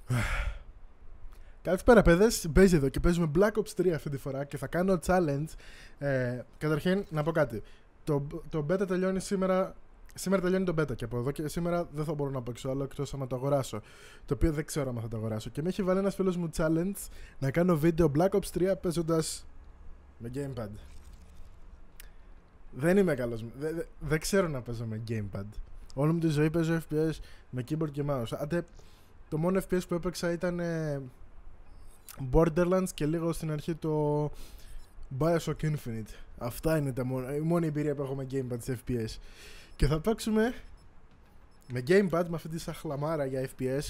Καλησπέρα παιδες, Μπέζει εδώ και παίζουμε Black Ops 3 αυτή τη φορά και θα κάνω challenge. Καταρχήν να πω κάτι. Το beta τελειώνει σήμερα. Σήμερα τελειώνει το beta και από εδώ και σήμερα δεν θα μπορώ να παίξω άλλο εκτός άμα το αγοράσω. Το οποίο δεν ξέρω αν θα το αγοράσω. Και με έχει βάλει ένας φίλος μου challenge να κάνω βίντεο Black Ops 3 παίζοντας με gamepad. Δεν είμαι καλός. Δεν ξέρω να παίζω με gamepad. Όλη μου τη ζωή παίζω FPS με keyboard και mouse. Άντε, το μόνο FPS που έπαιξα ήταν Borderlands και λίγο στην αρχή το Bioshock Infinite. Αυτά είναι η μόνη εμπειρία που έχω με gamepad σε FPS. Και θα παίξουμε με gamepad με αυτή τη σαχλαμάρα για FPS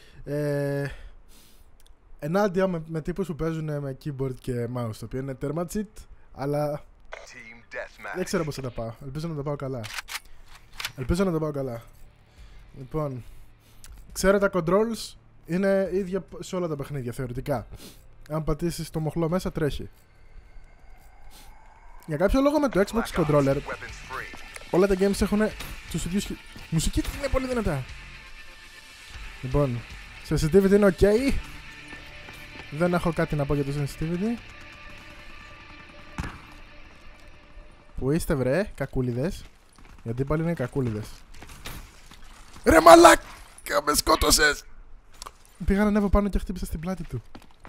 ενάντια με τύπους που παίζουν με keyboard και mouse, το οποίο είναι τέρμα cheat, αλλά δεν ξέρω πώς θα τα πάω. Ελπίζω να τα πάω καλά. Λοιπόν, ξέρω τα controls είναι ίδια σε όλα τα παιχνίδια θεωρητικά. Αν πατήσεις το μοχλό μέσα τρέχει. Για κάποιο λόγο με το Xbox controller όλα τα games έχουν τους ίδιους. Μουσική είναι πολύ δυνατά. Λοιπόν, sensitivity είναι ok. Δεν έχω κάτι να πω για το sensitivity. Πού είστε βρε, κακούλιδες? Γιατί πάλι είναι κακούλιδες. Ρε μαλάκα, με σκότωσες! Πήγα να ανέβω πάνω και χτύπησα στην πλάτη του.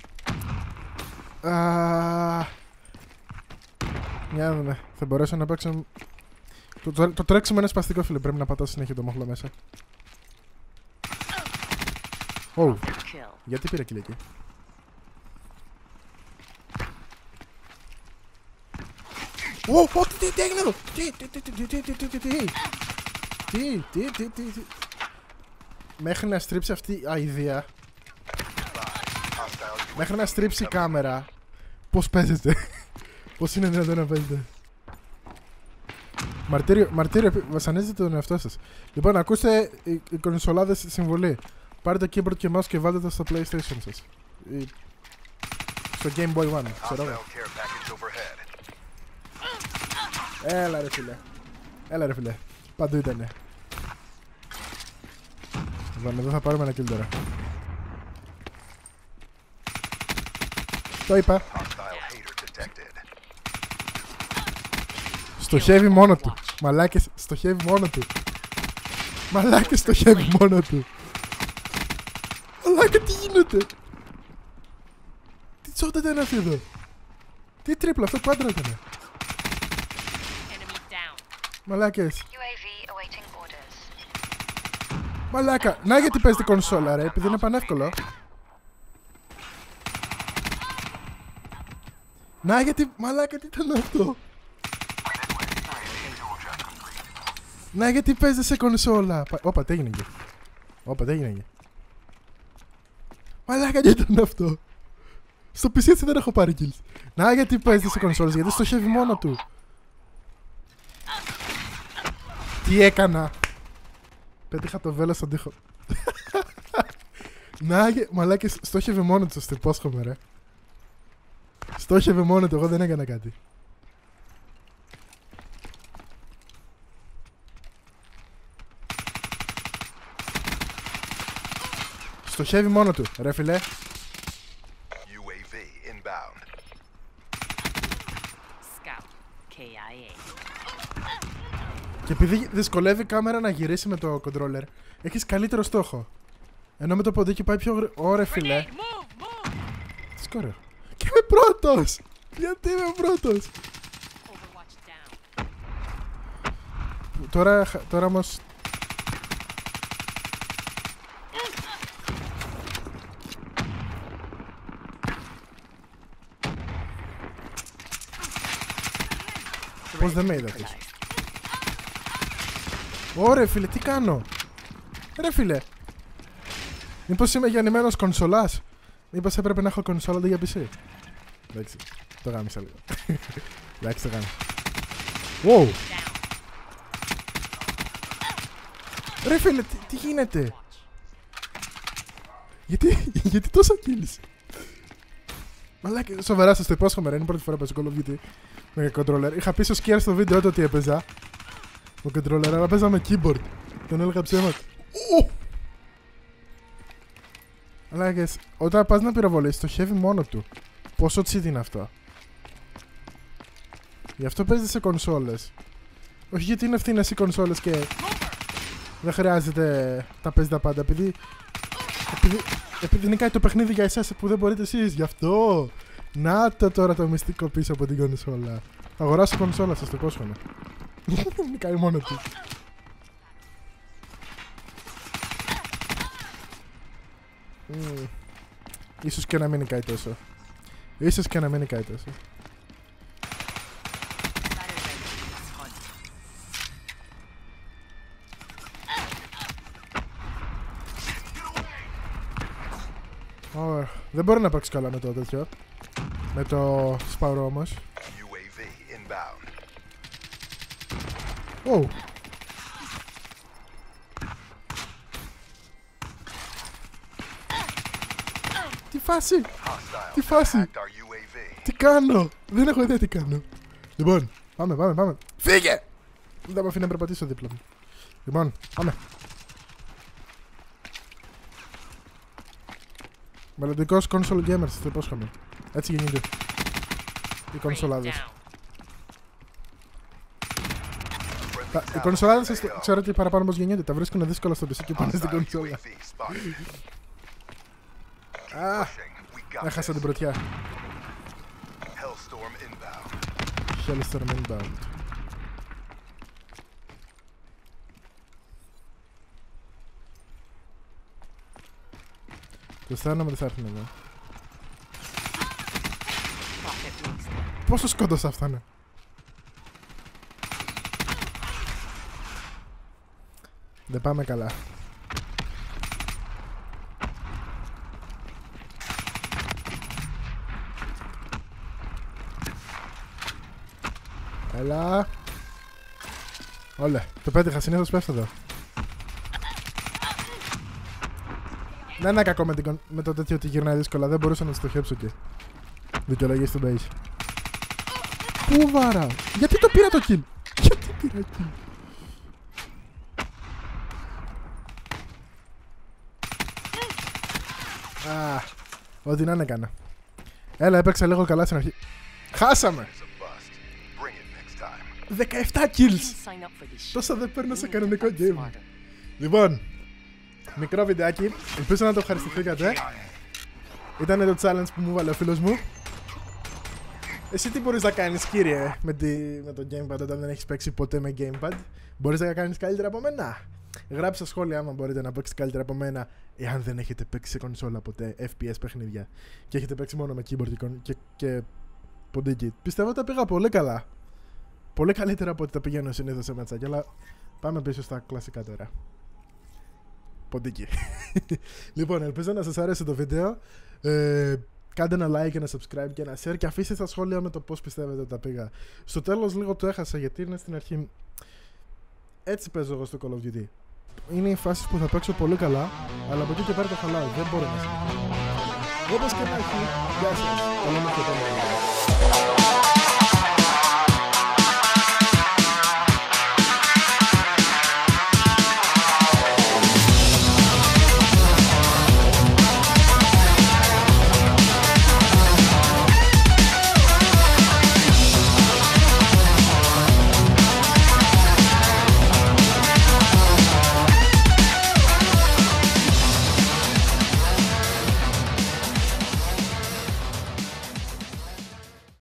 Για να δούμε, θα μπορέσω να παίξω. Το τρέξιμο είναι σπαστικό, φίλε. Πρέπει να πατάω συνέχεια το μοχλό μέσα. Γιατί πήρα kill εκεί? Τι έγινε εδώ? Τι μέχρι να στρίψει αυτή η αηδία. Μέχρι να στρίψει η κάμερα. Πώς παίζετε? Πώς είναι δυνατόν να παίζετε? Μαρτύριο, βασανίζετε τον εαυτό σας. Λοιπόν, ακούστε οι κονσολάδες συμβολή. Πάρτε το keyboard και mouse και βάλτε το στο PlayStation σας. Στο Game Boy One, ξέρω εγώ. Έλα ρε φίλε. Παντού ήτανε. Λοιπόν, εδώ θα πάρουμε ένα kill τώρα. Το είπα. Στοχεύει μόνο του. Μαλάκες, στοχεύει μόνο του. Μαλάκα, τι γίνεται? Τι τσότα ήταν αυτή εδώ? Τι τρίπλα, αυτό πάντρα ήταν. Μαλάκες. Μαλάκα, να γιατί παίζει την κονσόλα ρε, επειδή είναι πανεύκολο. Να γιατί, μαλάκα, τι ήταν αυτό? Να γιατί παίζει σε κονσόλα. Όπα, τι έγινε εκεί? Μαλάκα, τι ήταν αυτό? Στο PC έτσι δεν έχω πάρει kills. Να γιατί παίζει σε κονσόλες, γιατί στοχεύει μόνο του. Τι έκανα? Πέτυχα το βέλος στον τοίχο. Μαλάκες, στόχευε μόνο του, στο υπόσχομαι ρε. Στόχευε μόνο του, εγώ δεν έκανα κάτι. Στοχεύει μόνο του, ρε φιλέ. Και επειδή δυσκολεύει η κάμερα να γυρίσει με το controller, έχεις καλύτερο στόχο. Ενώ με το ποντίκι πάει πιο γρήγορα. Ωρε φιλέ. Τι σκόρε. Και είμαι πρώτος! Γιατί είμαι πρώτος? Τώρα όμως. Πώς δεν με είδα αυτός? Ωραία φίλε, τι κάνω? Ρε φίλε, μήπως είμαι γεννημένος κονσολάς? Μήπως έπρεπε να έχω κονσόλα αντί για PC? Εντάξει, το γάμισα λίγο. Εντάξει, το γάμισα. Wow! Ρε φίλε, τι γίνεται? Γιατί τόσα kills? Μαλάκα, σοβαρά σας το υπόσχομαι ρε, είναι η πρώτη φορά που παίζω Call of Duty με controller. Είχα πει στο Skier στο βίντεο ότι έπαιζα ο controller, αλλά παίζα με keyboard. Τον έλεγα ψέματα. Λάγες, όταν πας να πυροβολήσεις, στοχεύει μόνο του. Πόσο cheat είναι αυτό. Γι' αυτό παίζετε σε κονσόλες. Όχι γιατί είναι ευθύνες οι κονσόλες και δεν χρειάζεται τα παίζει τα πάντα. Επειδή νικάει το παιχνίδι για εσάς που δεν μπορείτε εσείς. Γι' αυτό. Να το τώρα το μυστικό πίσω από την κονσόλα. Θα αγοράσω κονσόλα, σας το υπόσχομαι. Νικάει μόνο του. Ίσως και να μην νικάει τόσο. Ίσως και να μην νικάει τόσο. Δεν μπορεί να παίξει καλά με το τέτοιο. Με το σπάρο όμως. Oh. Τι φάση! Τι φάση! Τι κάνω! Δεν έχω ιδέα τι κάνω. Λοιπόν, πάμε. Φύγε! Δεν θα με αφήνει να περπατήσω δίπλα μου. Λοιπόν, πάμε. Μελλοντικός console gamers, το υπόσχομαι. Έτσι γεννιούνται οι κονσολάδες. Οι κονσολάδες ξέρω ότι παραπάνω πως γεννιούνται. Τα βρίσκουν δύσκολα στο PC και πάνε στην κονσόλα. Έχασα την πρωτιά. Hellstorm inbound. Το αισθάνομαι ότι θα έρθουν εδώ. Πόσο σκότωσα φτάνε. Δεν πάμε καλά. Έλα. Όλε, το πέτυχα, συνήθως πέφτω εδώ. Δεν είναι κακό με το τέτοιο ότι γυρνάει δύσκολα, δεν μπορούσα να το στοχεύσω και. Δικαιολογίες του base. Πού βάραω, γιατί το πήρα το kill. Γιατί πήρα kill. Ό,τι να είναι έκανα. Έλα, έπαιξα λίγο καλά στην αρχή. Χάσαμε! 17 kills! Τόσα δεν παίρνω σε κανονικό game. Λοιπόν, μικρό βιντεάκι. Ελπίζω να το ευχαριστηθήκατε. Ήταν το challenge που μου βάλε ο φίλος μου. Εσύ τι μπορείς να κάνεις, κύριε, με το gamepad όταν δεν έχεις παίξει ποτέ με gamepad? Μπορείς να κάνεις καλύτερα από μένα? Γράψτε στα σχόλια άμα μπορείτε να παίξετε καλύτερα από μένα, εάν δεν έχετε παίξει σε κονσόλα ποτέ FPS παιχνίδια και έχετε παίξει μόνο με keyboard και ποντίκι. Πιστεύω ότι τα πήγα πολύ καλά. Πολύ καλύτερα από ότι τα πηγαίνω συνήθως σε ματσάκια, αλλά πάμε πίσω στα κλασικά τώρα. Ποντίκι. Λοιπόν, ελπίζω να σας άρεσε το βίντεο. Κάντε ένα like, ένα subscribe και ένα share και αφήστε στα σχόλια με το πώς πιστεύετε ότι τα πήγα. Στο τέλος λίγο το έχασα γιατί είναι στην αρχή. Έτσι παίζω εγώ στο Call of Duty. Είναι οι φάσεις που θα παίξω πολύ καλά, αλλά από εκεί και πέρα το χαλάω. Δεν μπορώ να συνεχίσω. Όπως και να έχει, γεια σας. Καλό μεσημέρι.